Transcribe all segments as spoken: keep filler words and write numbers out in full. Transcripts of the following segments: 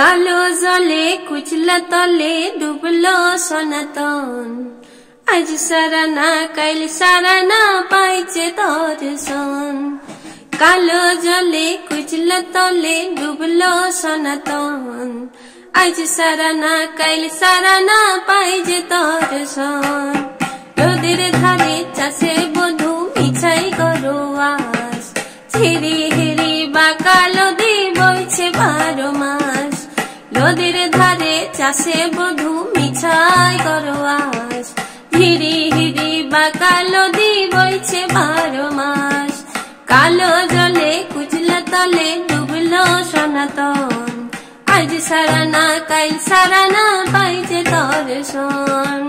কালো জলে কুচলা তলে ডুবলো সনাতন। আজ সারানা কাল সারানা পাইছে দর্শন। কালো জলে কুচলা তলে ডুবলো সনাতন। আজ সারানা কাল সারানা পাইছে দর্শন। নদীর ধারে চাষে বধূ মিছাই করো আস। ঝিরি হিরি বাঁকা নদী বইছে বারো মাস। নদীর ধারে চাষে বধূ মিছাই করো আস। ঝিরি হিরি বাঁকা নদী বইছে বারো মাস। কালো জলে কুচলা তলে ডুবলো সনাতন। আজ সারানা কাল সারানা পাইছে দর্শন।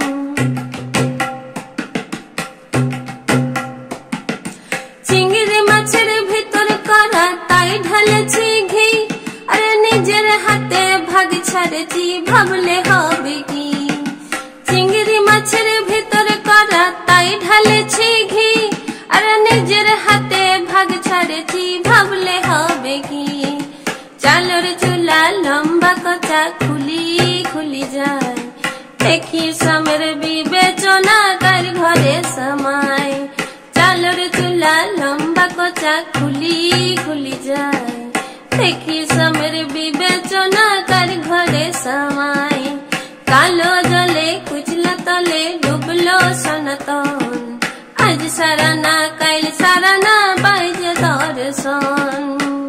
চিংড়ি মাছের ভিতর করা তাই ঢালেছি ঘি। আরে নিজের হাতে ভাগ ছাড়েছি ভাবলে হবে কি। চিংড়ি মাছের ভিতর করা তাই ঢালেছি ঘি। আরে নিজের হাতে ভাগ ছাড়েছি ভাবলে হবে কি। চালের চুলা লম্বা কচা খুলি খুলি যায়। দেখি স্বামীর বিবেচনা কার ঘরে সমায়। চালের চুলা লম্বা কচা খুলি খুলি যায়। দেখি স্বামীর বিবেচনা কার ঘরে সমায়। কালো জলে কুচলা তলে ডুবলো সনাতন। আজ সারানা কাল সারানা পাইছে দর্শন।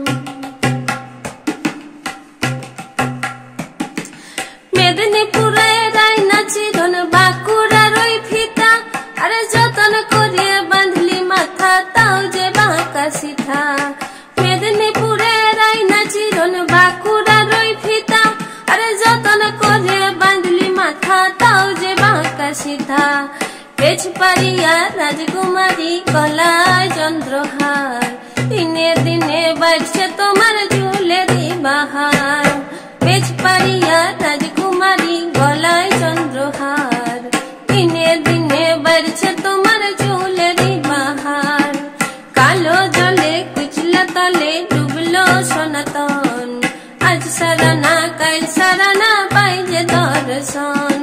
মেদিনীপুরে রায়না চিরন বাঁকুড়ার ওই ফিতা। আরে যতন করে বাঁধলি মাথা তাও যে বাঁকা সিথা। মেদিনীপুরে রায়না চিরন বাঁকুড়ার ওই ফিতা। আরে যতন করে বাঁধলি মাথা তাও যে বাঁকা সিথা। পেছ পারিয়া রাজকুমারী গলায় চন্দ্রহার। দিনে দিনে বাড়ছে তোমার চুলেরই বাহার। পেছ পারিয়া রাজকুমারী গলায় চন্দ্রহার। দিনে দিনে বাড়ছে তোমার চুলেরই বাহার। কালো জলে কুচলা তলে ডুবলো সনাতন। আজ সারানা কাল সারানা পাইছে দর্শন।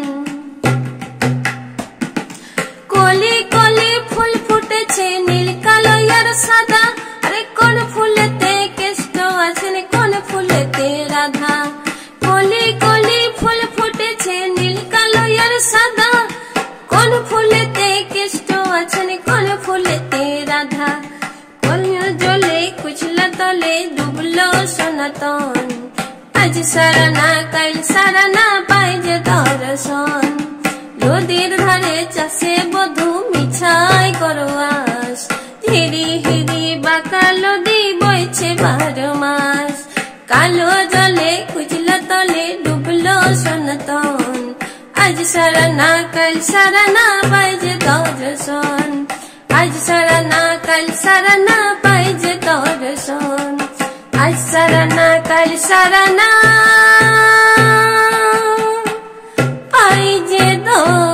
কলি কলি ফুল ফুটেছে নীল কালো আর সাদা। আরে কোন ফুলেতে কেষ্ট আছেন কোন ফুলেতে রাধা। কলি কলি ফুল ফুটেছে নীল কালো আর সাদা। কোন ফুলেতে কেষ্ট আছেন কোন ফুলেতে রাধা। কলিও জলে কুচলা তলে ডুবলো সনাতন। আজ সারানা কাল সারানা পাইছে দর্শন। নদীর ধারে চাষে বধূ মিছাই করো আস। হিরি হিরি বাঁকা নদী বইছে বারো মাস। কালো জলে কুচলা তলে ডুবলো সনাতন। আজ সারানা কাল সারানা পাইছে দর্শন। আজ সারানা কাল সারানা পাইছে দর্শন। আজ সারানা কাল সারানা পাইছে দর্শন।